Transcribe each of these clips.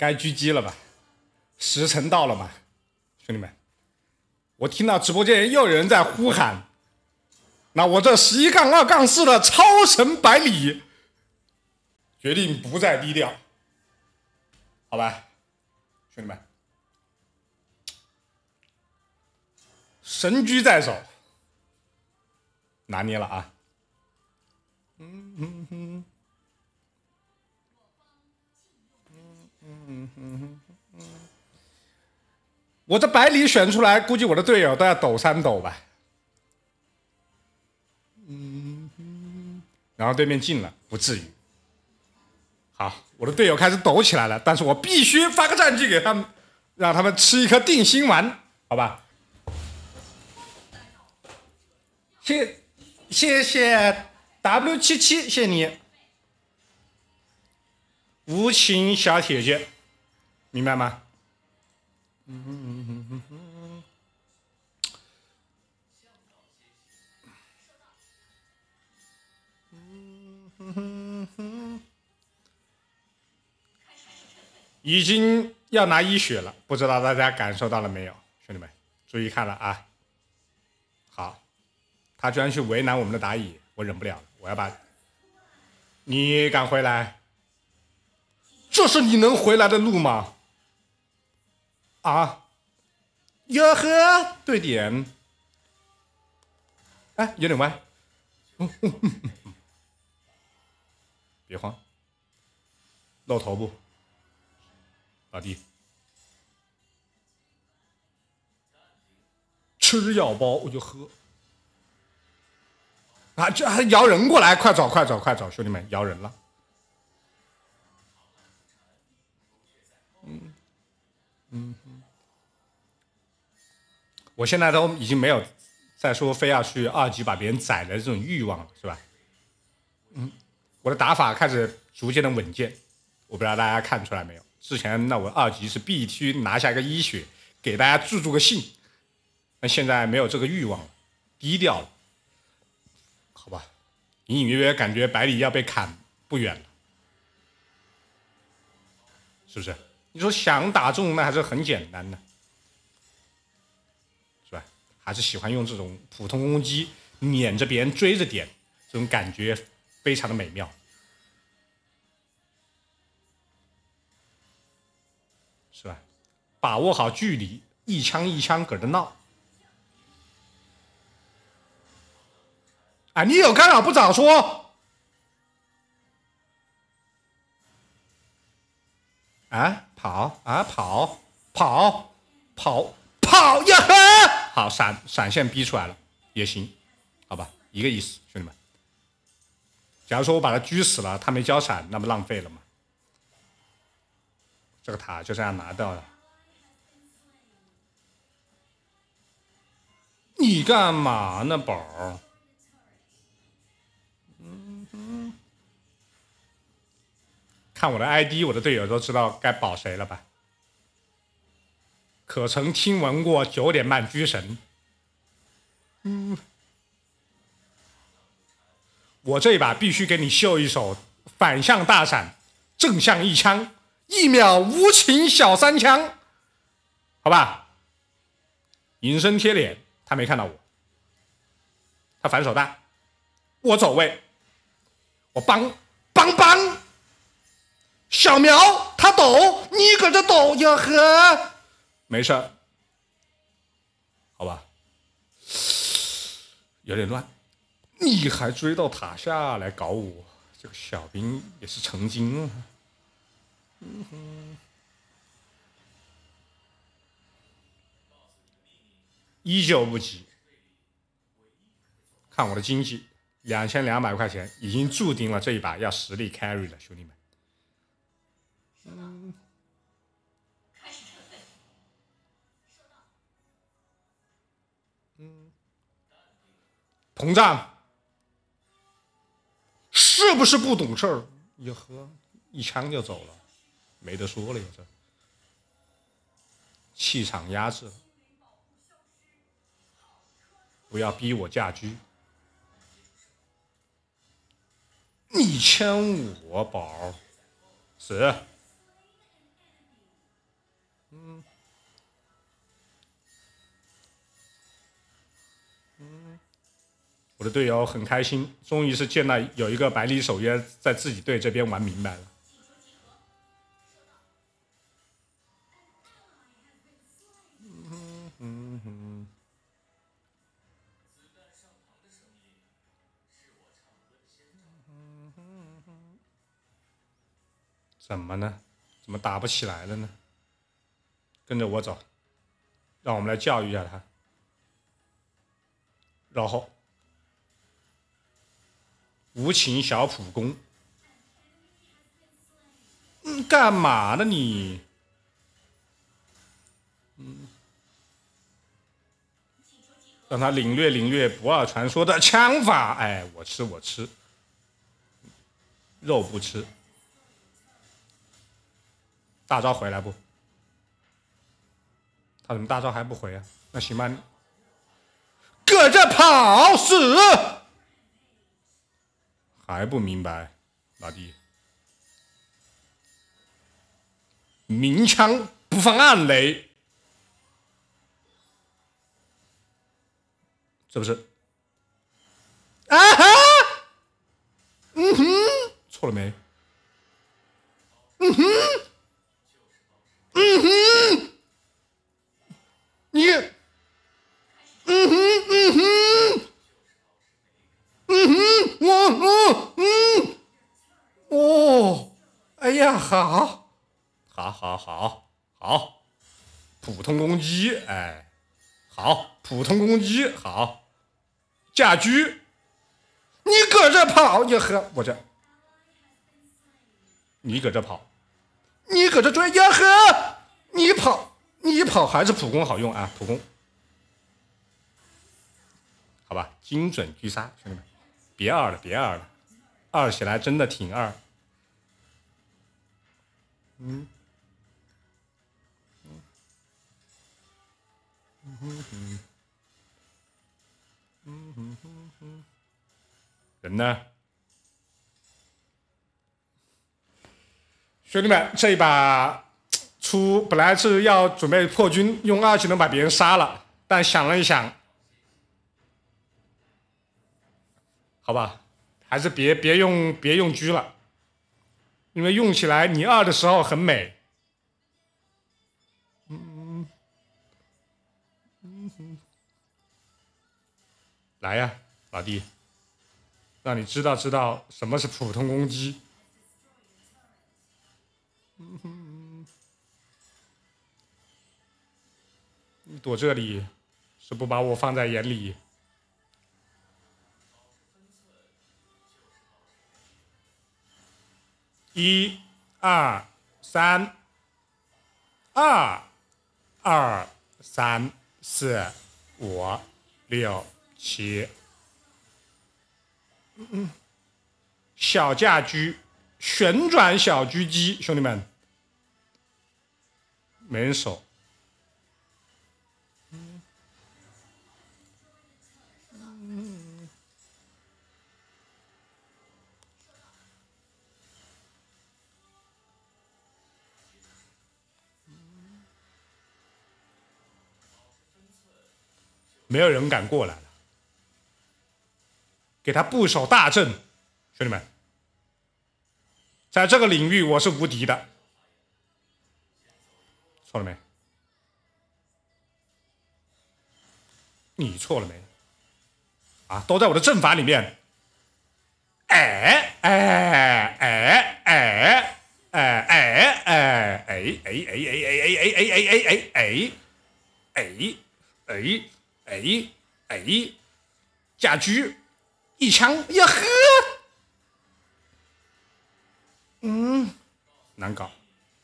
该狙击了吧？时辰到了嘛，兄弟们！我听到直播间又有人在呼喊，那我这11-2-4的超神百里，决定不再低调，好吧，兄弟们，神狙在手，拿捏了啊！我这百里选出来，估计我的队友都要抖3抖吧。然后对面进了，不至于。好，我的队友开始抖起来了，但是我必须发个战绩给他们，让他们吃一颗定心丸，好吧？谢谢 W77， 谢谢你，无情小铁姐，明白吗？已经要拿1血了，不知道大家感受到了没有，兄弟们，注意看了啊！好，他居然去为难我们的打野，我忍不了了，我要把你敢回来？这是你能回来的路吗？啊？哟呵，对点，哎，有点歪，别慌，露头部。老弟，吃药包我就喝啊！这还摇人过来，快走快走快走，兄弟们，摇人了。我现在都已经没有再说非要去2级把别人宰的这种欲望了，是吧？我的打法开始逐渐的稳健，我不知道大家看出来没有？之前那我2级是必须拿下一个1血，给大家助个兴。那现在没有这个欲望了，低调了，好吧？隐隐约约感觉百里要被砍不远了，是不是？你说想打中那还是很简单的，是吧？还是喜欢用这种普通攻击撵着别人追着点，这种感觉非常的美妙。是吧？把握好距离，一枪一枪搁这闹。啊，你有干扰不早说？啊，跑啊跑跑跑跑呀呵！好，闪现逼出来了，也行，好吧，一个意思，兄弟们。假如说我把他狙死了，他没交闪，那不浪费了吗？这个塔就这样拿到了。你干嘛呢，宝儿？看我的 ID， 我的队友都知道该保谁了吧？可曾听闻过9点半狙神？我这一把必须给你秀一手反向大闪，正向一枪，1秒无情小3枪，好吧？隐身贴脸，他没看到我，他反手弹，我走位，我帮，小苗他抖，你搁这抖呀呵，没事，好吧？有点乱。你还追到塔下来搞我，这个小兵也是成精了。依旧不急。看我的经济，2200块钱已经注定了这一把要实力 carry 了，兄弟们。膨胀，是不是不懂事儿？哟呵，一枪就走了，没得说了呀，这气场压制了，不要逼我嫁居。你牵我宝死， 我的队友很开心，终于是见到有一个百里守约在自己队这边玩明白了。怎么呢？怎么打不起来了呢？跟着我走，让我们来教育一下他。然后，无情小普攻，干嘛呢你？让他领略领略不二传说的枪法。哎，我吃我吃，肉不吃。大招回来不？他怎么大招还不回啊？那行吧，搁这跑死，还不明白，老弟。明枪不放暗雷，是不是？啊哈！错了没？你，哦，哎呀，好，普通攻击，哎，好，普通攻击，好，驾狙，你搁这跑，你呵，我这，你搁这跑，你搁这追，呀呵，你跑还是普攻好用啊，普攻，好吧，精准狙杀，兄弟们，别二了，二起来真的挺二。人呢？兄弟们，这一把本来是要准备破军，用2技能把别人杀了，但想了一想，好吧，还是别用狙了，因为用起来你2的时候很美。来呀，老弟，让你知道什么是普通攻击。你躲这里是不把我放在眼里。1、2、3，2、2、3、4、5、6、7。小驾狙，旋转小狙击，兄弟们，没人守。没有人敢过来了，给他布守大阵，兄弟们，在这个领域我是无敌的，错了没？你错了没？啊，都在我的阵法里面。驾狙，一枪呀呵，难搞。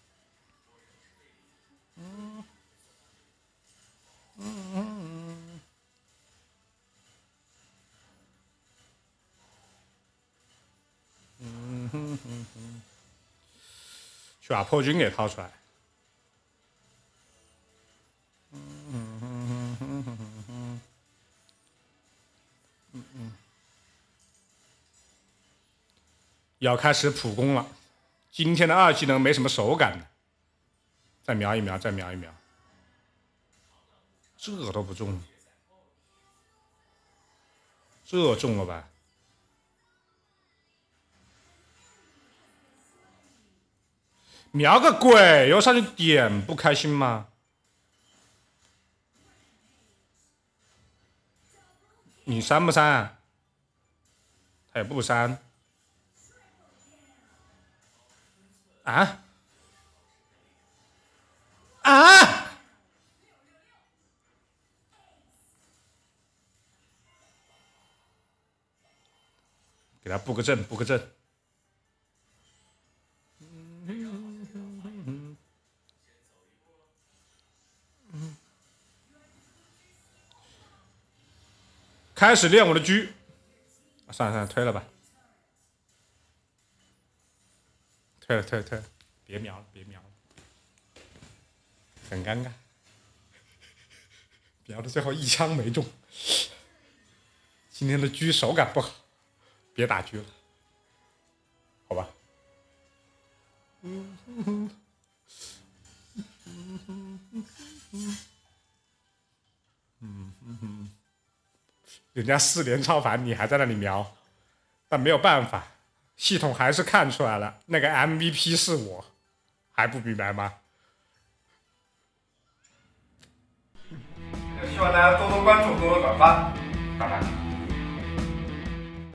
去把破军给掏出来。要开始普攻了，今天的2技能没什么手感的， 再瞄一瞄，再瞄一瞄，这都不中，这中了吧？瞄个鬼！又上去点，不开心吗？你删不删？他也不删。啊？啊！给他布个阵，布个阵。开始练我的车。算了算了，推了吧。退了退了退了，别瞄了别瞄了，很尴尬。瞄到最后一枪没中。今天的车手感不好，别打车了，好吧？人家4连超凡，你还在那里瞄，但没有办法，系统还是看出来了，那个 MVP 是我，还不明白吗？ 希望大家多多关注，多多转发，拜拜。